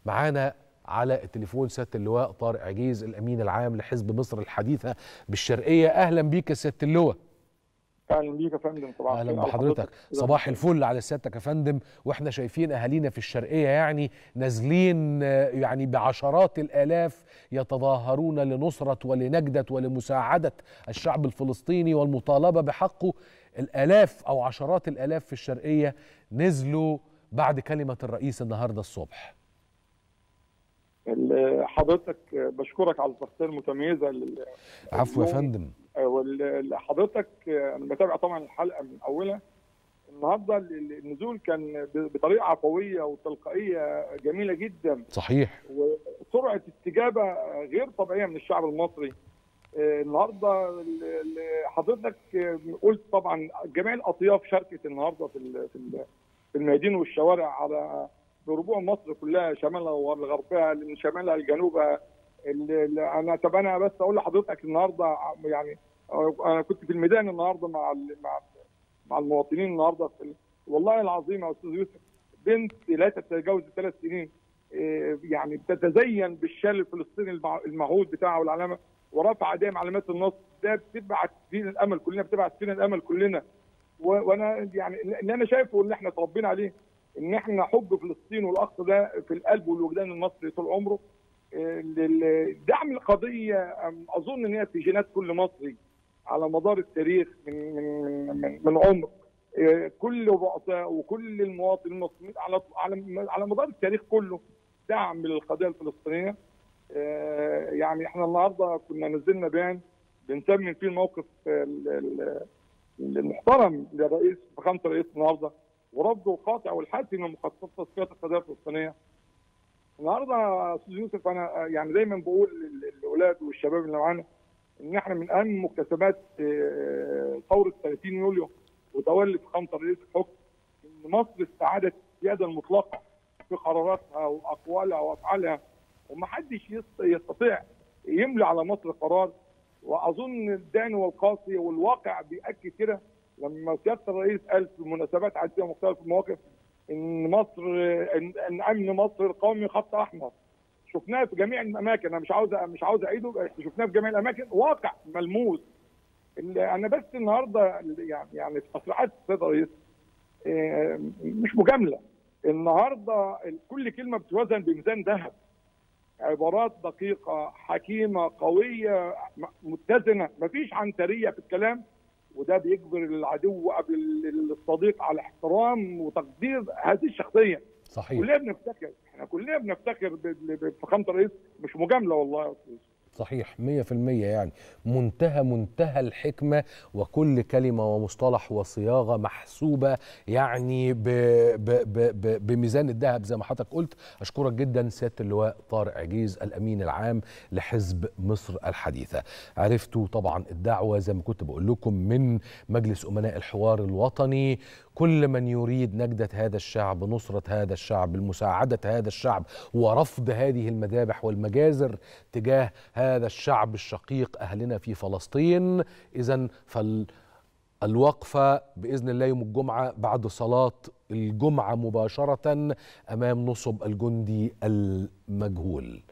معانا على التليفون سيادة اللواء طارق عجيز الأمين العام لحزب مصر الحديثة بالشرقية. أهلا بيك يا سيادة اللواء. اهلا بيك يا فندم. صباح اهلا بحضرتك. صباح الفل على سيادتك يا فندم. واحنا شايفين اهالينا في الشرقيه يعني نازلين يعني بعشرات الالاف يتظاهرون لنصره ولنجده ولمساعده الشعب الفلسطيني والمطالبه بحقه. الالاف او عشرات الالاف في الشرقيه نزلوا بعد كلمه الرئيس النهارده الصبح. حضرتك بشكرك على التغطيه المتميزه. عفوا يا فندم. حضرتك انا بتابع طبعا الحلقه من اولها. النهارده النزول كان بطريقه عفويه وتلقائيه جميله جدا. صحيح. وسرعه استجابه غير طبيعيه من الشعب المصري. النهارده حضرتك قلت طبعا جميع الاطياف شاركت النهارده في الميادين والشوارع على بربوع مصر كلها، شمالها وغربها، من شمالها لجنوبها. انا بس اقول لحضرتك النهارده يعني انا كنت في الميدان النهارده مع المواطنين النهارده. والله العظيم يا استاذ يوسف، بنت لا تتجاوز 3 سنين يعني بتتزين بالشال الفلسطيني المعهود بتاعه والعلامه، ورافعه ايديها علامات النصر. ده بتبعت فينا الامل كلنا، بتبعت فينا الامل كلنا. وانا يعني اللي انا شايفه اللي احنا اتربينا عليه ان احنا حب فلسطين والاخ ده في القلب والوجدان المصري طول عمره. دعم القضيه اظن ان هي في جينات كل مصري على مدار التاريخ من عمر كل الرؤساء وكل المواطنين المصريين على مدار التاريخ كله دعم للقضيه الفلسطينيه. يعني احنا النهارده كنا نزلنا بيان بنسمي فيه الموقف المحترم للرئيس فخامه الرئيس النهارده ورفضه القاطع والحاسم لمخططات تصفيه القضيه الفلسطينيه. النهارده يا استاذ يوسف انا يعني دايما بقول للاولاد والشباب اللي معانا ان احنا من اهم مكتسبات ثوره 30 يوليو وتولي فخامه الرئيس الحكم ان مصر استعادت السياده المطلقه في قراراتها واقوالها وافعالها، ومحدش يستطيع يملي على مصر قرار. واظن الداني والقاسي والواقع بيأكد كده لما سياده الرئيس قال في مناسبات عديده ومختلفه المواقف ان مصر ان امن مصر القومي خط احمر. شفناه في جميع الاماكن، انا مش عاوز اعيده، شفناه في جميع الاماكن، واقع ملموس. انا بس النهارده يعني في تصريحات السيد الرئيس مش مجامله. النهارده كل كلمه بتوزن بميزان ذهب، عبارات دقيقه حكيمه قويه متزنه، مفيش عنتريه في الكلام، وده بيجبر العدو قبل الصديق على احترام وتقدير هذه الشخصيه. صحيح. احنا كلنا بنفتخر بفخامه الرئيس، مش مجامله والله يا استاذ. صحيح 100%. يعني منتهى الحكمة، وكل كلمة ومصطلح وصياغة محسوبة يعني بميزان الذهب زي ما حضرتك قلت. أشكرك جدا سيادة اللواء طارق عجيز الأمين العام لحزب مصر الحديثة. عرفتوا طبعا الدعوة زي ما كنت بقول لكم من مجلس أمناء الحوار الوطني. كل من يريد نجدة هذا الشعب، نصرة هذا الشعب، مساعدة هذا الشعب، ورفض هذه المذابح والمجازر تجاه هذا الشعب الشقيق أهلنا في فلسطين. إذن فالوقفة بإذن الله يوم الجمعة بعد صلاة الجمعة مباشرة أمام نصب الجندي المجهول.